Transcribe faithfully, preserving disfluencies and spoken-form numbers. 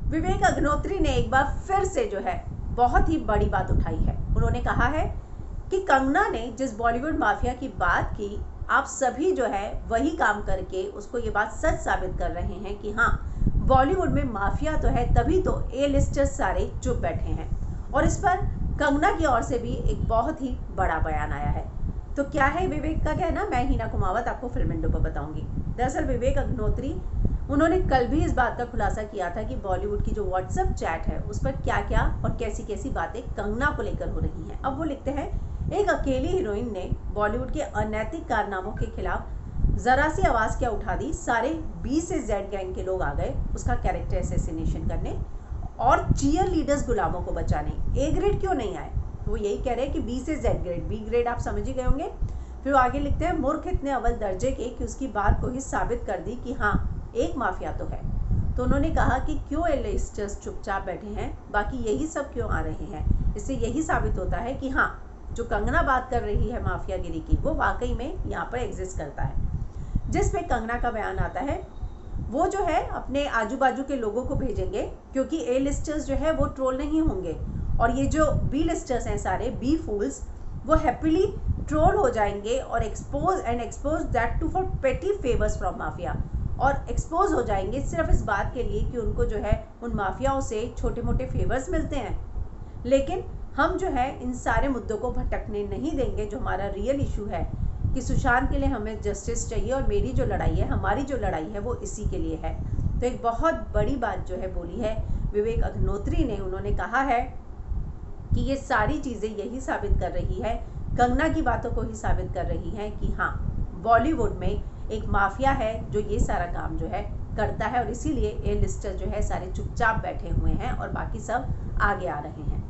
विवेक अग्निहोत्री ने एक बार फिर से जो है बहुत ही बड़ी बात उठाई है। उन्होंने कहा है कि कंगना ने जिस बॉलीवुड माफिया की बात की, आप सभी जो है वही काम करके उसको ये बात सच साबित कर रहे हैं कि हाँ, बॉलीवुड में माफिया तो है, तभी तो ए लिस्टर्स सारे चुप बैठे हैं। और इस पर कंगना की ओर से भी एक बहुत ही बड़ा बयान आया है। तो क्या है विवेक का कहना, मैं हिना कुमावत आपको फिल्म विंडो पर बताऊंगी। दरअसल विवेक अग्निहोत्री उन्होंने कल भी इस बात का खुलासा किया था कि बॉलीवुड की जो व्हाट्सएप चैट है उस पर क्या क्या और कैसी कैसी बातें कंगना को लेकर हो रही हैं। अब वो लिखते हैं, एक अकेली हीरोइन ने बॉलीवुड के अनैतिक कारनामों के खिलाफ जरा सी आवाज क्या उठा दी, सारे बी से जेड गैंग के लोग आ गए उसका कैरेक्टर असैसिनेशन करने और चीयर लीडर्स गुलामों को बचाने। ए ग्रेड क्यों नहीं आए? वो यही कह रहे हैं कि बी से जेड ग्रेड, बी ग्रेड आप समझ ही गए होंगे। फिर वो आगे लिखते हैं, मूर्ख इतने अव्वल दर्जे के कि उसकी बात को ही साबित कर दी कि हाँ, एक माफिया तो है। तो उन्होंने कहा कि क्यों ए लिस्टर्स चुपचाप बैठे हैं, बाकी यही सब क्यों आ रहे हैं। इससे यही साबित होता है कि हाँ, जो कंगना बात कर रही है माफियागिरी की, वो वाकई में यहाँ पर एग्जिस्ट करता है। जिस पे कंगना का बयान आता है, वो जो है अपने आजू बाजू के लोगों को भेजेंगे, क्योंकि ए लिस्टर्स जो है वो ट्रोल नहीं होंगे और ये जो बी लिस्टर्स हैं सारे बी फूल्स, वो हैप्पीली ट्रोल हो जाएंगे और expose and expose that to for petty favours from mafia, और एक्सपोज हो जाएंगे सिर्फ इस बात के लिए कि उनको जो है उन माफियाओं से छोटे मोटे फेवर्स मिलते हैं। लेकिन हम जो है इन सारे मुद्दों को भटकने नहीं देंगे। जो हमारा रियल इशू है कि सुशांत के लिए हमें जस्टिस चाहिए और मेरी जो लड़ाई है, हमारी जो लड़ाई है, वो इसी के लिए है। तो एक बहुत बड़ी बात जो है बोली है विवेक अग्निहोत्री ने। उन्होंने कहा है कि ये सारी चीज़ें यही साबित कर रही है, कंगना की बातों को ही साबित कर रही हैं कि हाँ, बॉलीवुड में एक माफिया है जो ये सारा काम जो है करता है और इसीलिए ए लिस्टर जो है सारे चुपचाप बैठे हुए हैं और बाकी सब आगे आ रहे हैं।